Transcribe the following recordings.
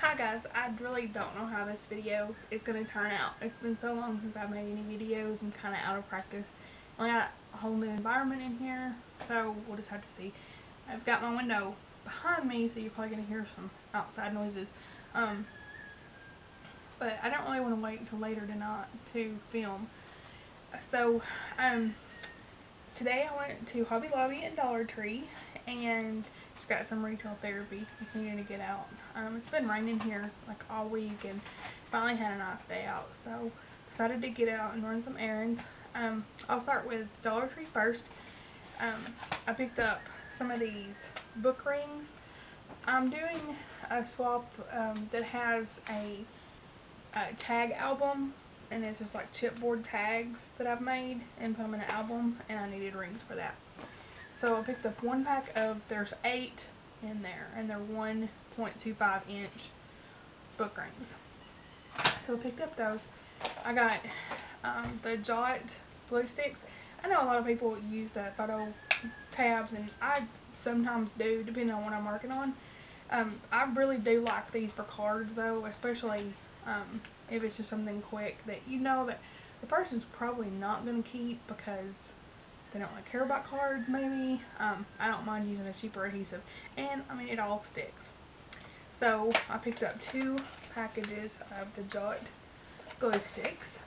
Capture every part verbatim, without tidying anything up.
Hi guys, I really don't know how this video is going to turn out. It's been so long since I've made any videos and kind of out of practice. I got a whole new environment in here, so we'll just have to see. I've got my window behind me, so you're probably going to hear some outside noises. Um, but I don't really want to wait until later tonight to film. So, um, today I went to Hobby Lobby and Dollar Tree and just got some retail therapy. Just needed to get out. Um, it's been raining here like all week and finally had a nice day out. So decided to get out and run some errands. Um, I'll start with Dollar Tree first. Um, I picked up some of these book rings. I'm doing a swap um, that has a, a tag album, and it's just like chipboard tags that I've made and put them in an album, and I needed rings for that. So I picked up one pack of, there's eight in there, and they're one point two five inch book rings. So I picked up those. I got um, the Jot glue sticks. I know a lot of people use the photo tabs, and I sometimes do, depending on what I'm working on. Um, I really do like these for cards though, especially um, if it's just something quick that you know that the person's probably not going to keep because they don't really care about cards maybe. Um, I don't mind using a cheaper adhesive, and I mean it all sticks. So I picked up two packages of the Jot glue sticks,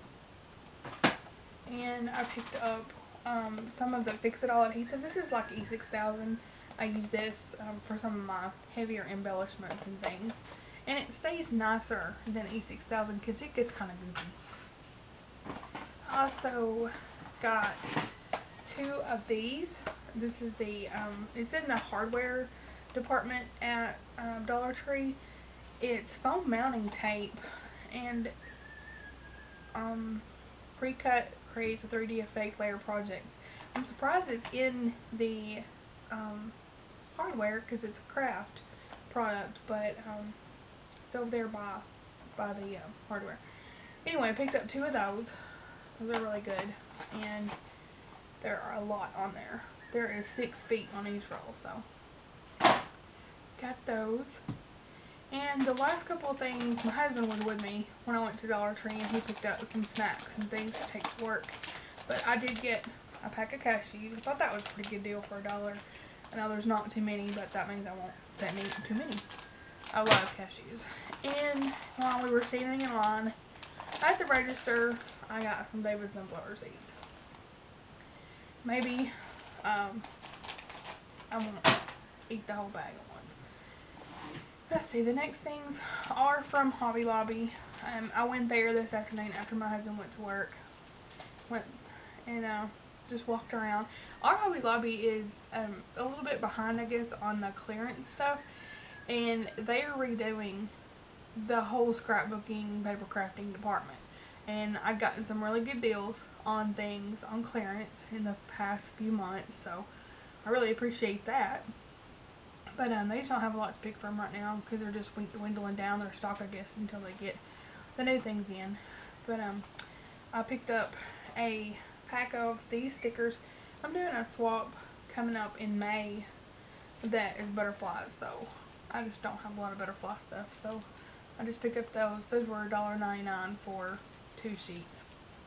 and I picked up um, some of the Fix-It-All adhesive. This is like E six thousand. I use this um, for some of my heavier embellishments and things, and it stays nicer than E six thousand because it gets kind of goofy. I also got two of these. This is the, um, it's in the hardware department at uh, Dollar Tree. It's foam mounting tape, and um, Precut creates a three D effect layer projects. I'm surprised it's in the um, hardware because it's a craft product, but um, it's over there by, by the uh, hardware. Anyway, I picked up two of those. Those are really good, and there are a lot on there. There is six feet on each roll, so got those. And the last couple of things, my husband was with me when I went to Dollar Tree, and he picked up some snacks and things to take to work. But I did get a pack of cashews. I thought that was a pretty good deal for a dollar. I know there's not too many, but that means I won't sit and eat too many. I love cashews. And while we were standing in line at the register, I got some David Sunflower seeds. Maybe um, I won't eat the whole bag at once. Let's see, the next things are from Hobby Lobby. Um, I went there this afternoon after my husband went to work. Went and uh, just walked around. Our Hobby Lobby is um, a little bit behind, I guess, on the clearance stuff. And they are redoing the whole scrapbooking, paper crafting department. And I've gotten some really good deals on things on clearance in the past few months, so I really appreciate that. But um, they just don't have a lot to pick from right now because they're just dwindling down their stock, I guess, until they get the new things in. But um, I picked up a pack of these stickers. I'm doing a swap coming up in May that is butterflies, so I just don't have a lot of butterfly stuff, so I just picked up those. Those were one ninety-nine for two sheets.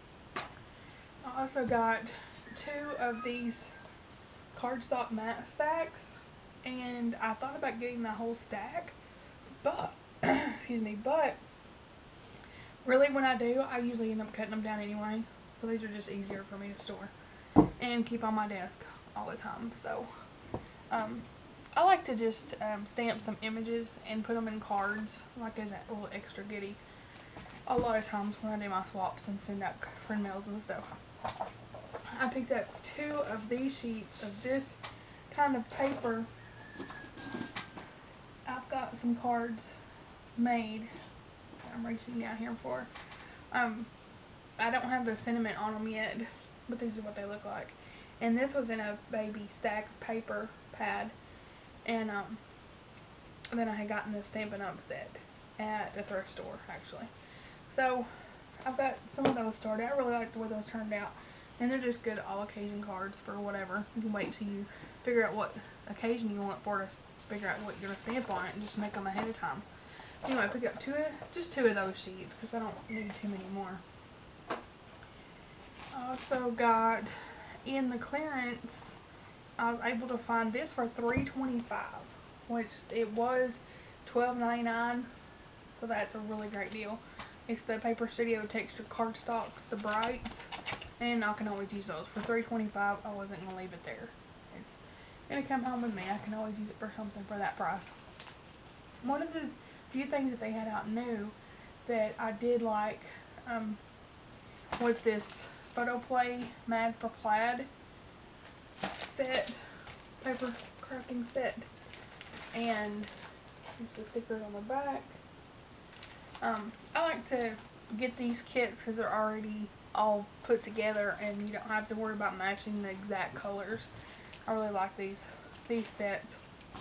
I also got two of these cardstock mat stacks, and I thought about getting the whole stack, but excuse me, but really when I do, I usually end up cutting them down anyway, so these are just easier for me to store and keep on my desk all the time. So um, I like to just um, stamp some images and put them in cards, like as a little extra goodie, a lot of times when I do my swaps and send out friend mails and stuff. I picked up two of these sheets of this kind of paper. I've got some cards made I'm reaching down here for. Um, I don't have the sentiment on them yet, but these are what they look like. And this was in a baby stack of paper pad. And um, then I had gotten this Stampin' Up set at a thrift store, actually. So I've got some of those started. I really like the way those turned out. And they're just good all occasion cards for whatever. You can wait till you figure out what occasion you want for to figure out what you're going to stamp on it and just make them ahead of time. Anyway, I picked up two of, just two of those sheets because I don't need too many more. I also got in the clearance, I was able to find this for three twenty-five, which it was twelve ninety-nine, so that's a really great deal. It's the Paper Studio Texture cardstocks, the brights, and I can always use those for three twenty-five. I wasn't gonna leave it there. It's gonna come home with me. I can always use it for something for that price. One of the few things that they had out new that I did like um, was this Photo Play Mad for Plaid set, paper crafting set, and here's the stickers on the back. Um, I like to get these kits because they're already all put together and you don't have to worry about matching the exact colors. I really like these these sets.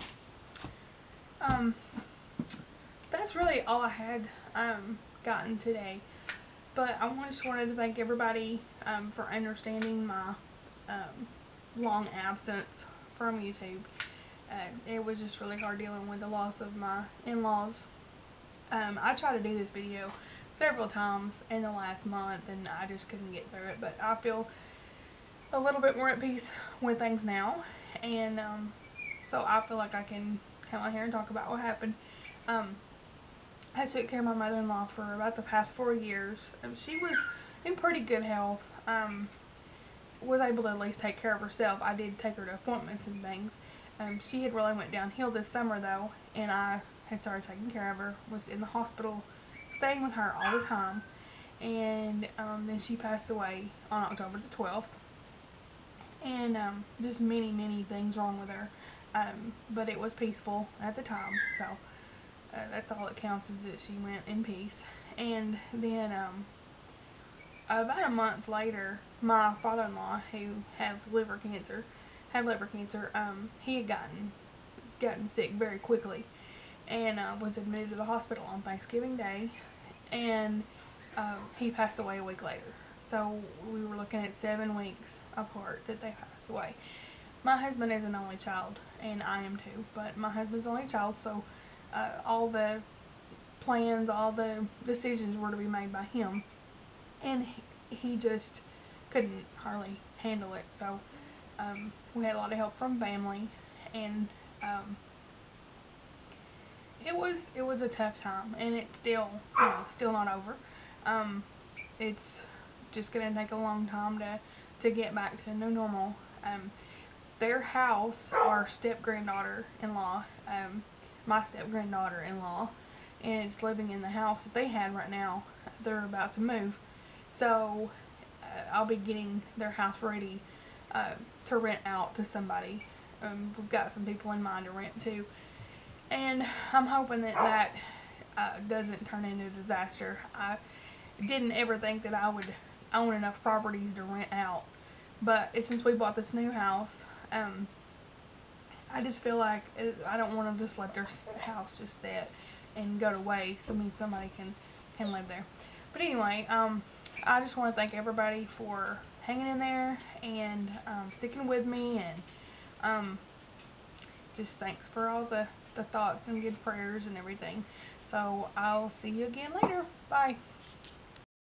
Um, that's really all I had um, gotten today. But I just wanted to thank everybody um, for understanding my um, long absence from YouTube. Uh, it was just really hard dealing with the loss of my in-laws. Um, I tried to do this video several times in the last month and I just couldn't get through it. But I feel a little bit more at peace with things now. And um, so I feel like I can come on here and talk about what happened. Um, I took care of my mother-in-law for about the past four years. Um, she was in pretty good health. Um, was able to at least take care of herself. I did take her to appointments and things. Um, she had really went downhill this summer though, and I had started taking care of her. Was in the hospital, staying with her all the time, and um, then she passed away on October the twelfth. And um, just many, many things wrong with her. Um, but it was peaceful at the time, so. Uh, that's all that counts, is that she went in peace. And then um, about a month later, my father-in-law, who has liver cancer, had liver cancer, um, he had gotten gotten sick very quickly, and uh, was admitted to the hospital on Thanksgiving Day, and uh, he passed away a week later. So we were looking at seven weeks apart that they passed away. My husband is an only child, and I am too, but my husband's only child, so Uh, all the plans, all the decisions were to be made by him, and he, he just couldn't hardly handle it. So um, we had a lot of help from family, and um, it was it was a tough time, and it's still you know still not over. Um, it's just gonna take a long time to to get back to new normal. Um, their house, our step granddaughter-in-law. Um, my step-granddaughter-in-law, and it's living in the house that they had right now. They're about to move, so uh, I'll be getting their house ready uh, to rent out to somebody. Um, we've got some people in mind to rent to, and I'm hoping that that uh, doesn't turn into a disaster. I didn't ever think that I would own enough properties to rent out, but since we bought this new house, um, I just feel like it, I don't want to just let their house just sit and go to waste. I mean, somebody can, can live there. But anyway, um, I just want to thank everybody for hanging in there and um, sticking with me, and um, just thanks for all the, the thoughts and good prayers and everything. So I'll see you again later. Bye.